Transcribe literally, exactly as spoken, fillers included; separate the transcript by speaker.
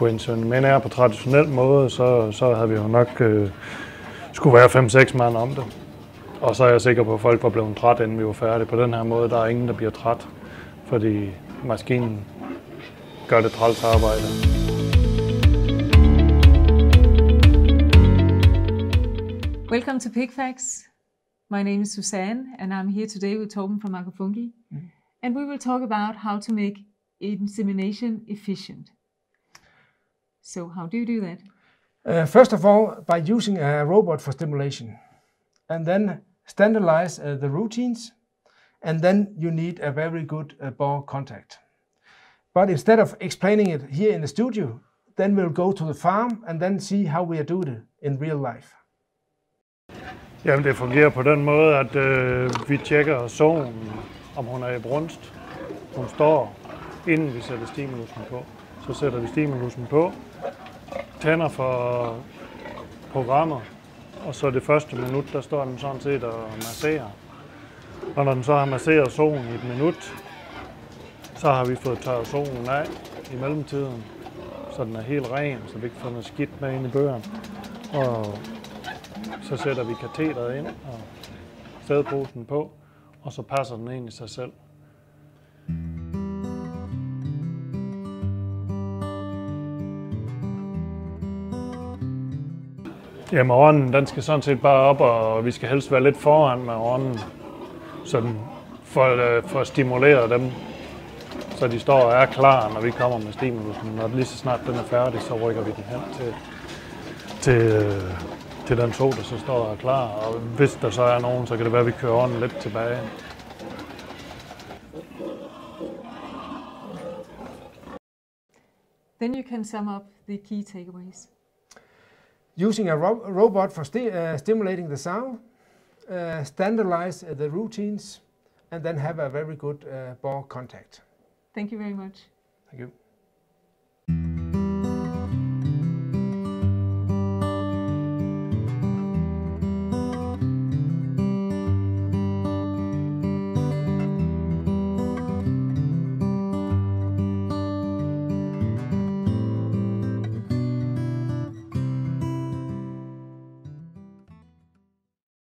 Speaker 1: skulle inseminere på traditionel måde, så, så havde vi jo nok øh, skulle være fem seks mand om det. Og så er jeg sikker på, at folk var blevet træt, inden vi var færdige. På den her måde, der er ingen, der bliver træt, fordi maskinen gør det træls arbejde.
Speaker 2: Welcome to Pig Facts. My name is Susanne, and I'm here today with Torben from Fungi, mm. and we will talk about how to make insemination efficient. So, how do you do that?
Speaker 3: Uh, first of all, by using a robot for stimulation, and then standardize uh, the routines, and then you need a very good uh, bore contact. But instead of explaining it here in the studio, then we'll go to the farm and then see how we are doing it in real life.
Speaker 1: Jamen, det fungerer på den måde, at øh, vi tjekker soven, om hun er i brunst. Hun står, inden vi sætter stimulusen på. Så sætter vi stimulusen på, tænder for programmer, og så det første minut, der står den sådan set og masserer. Og når den så har masseret soven i et minut, så har vi fået tørret soven af i mellemtiden, så den er helt ren, så vi ikke får noget skidt med ind i bøgerne. Og så sætter vi katheteret ind og sædposen på, og så passer den ind i sig selv. Jamen, ånden, den skal sådan set bare op, og vi skal helst være lidt foran med ånden, sådan for, for at stimulere dem, så de står og er klar, når vi kommer med stimulusen. Når lige så snart den er færdig, så rykker vi den hen til, til, til den so, der så står og er klar. Og hvis der så er nogen, så kan det være, at vi kører ånden lidt tilbage.
Speaker 2: Then you can sum up the key takeaways.
Speaker 3: Using a ro robot for sti uh, stimulating the sound, uh, standardize uh, the routines, and then have a very good uh, bore contact.
Speaker 2: Thank you very much.
Speaker 3: Thank you.